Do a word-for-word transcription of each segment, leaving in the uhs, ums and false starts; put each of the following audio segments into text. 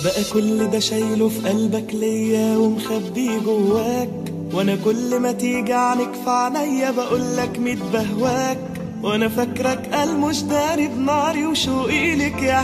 بقى كل ده شايله في قلبك ليا ومخبيه جواك، وانا كل ما تيجي عنك في عينيا بقولك ميت بهواك، وانا فاكرك قال مش داري بناري وشوقي لك يا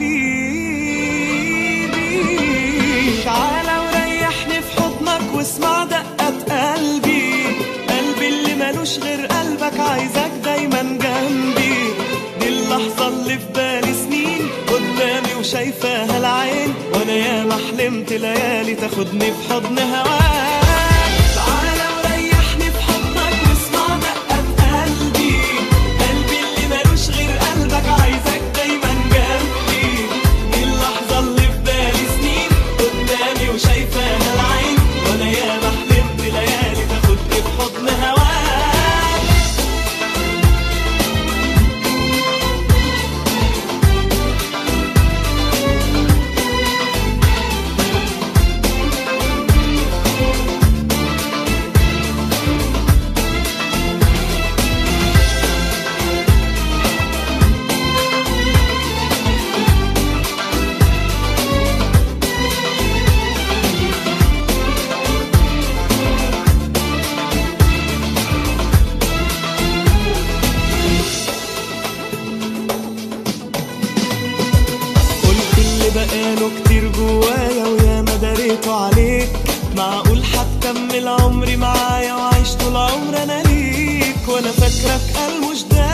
حبيبي. تعالى وريحني في حضنك واسمع دقات قلبي، قلبي اللي ملوش غير قلبك عايزك دايما جنبي. دي اللحظة اللي في بالي سنين قدامي وشايفاها العين، وانا ياما حلمت ليالي تاخدني في حضن هواك. تعالى وريحني في حضنك واسمع دقات قلبي، قلبي اللي ملوش غير قلبك عايزك دايما جنبي. دي اللحظة اللي في بالي سنين قدامي وشايفاها العين، وانا ياما حلمت ليالي تاخدني في حضن هواك. بقاله كتير جوايا ويا ما داريته عليك، معقول هتكمل عمري معايا وعيش طول عمر انا ليك، وانا فاكرك قال مش ده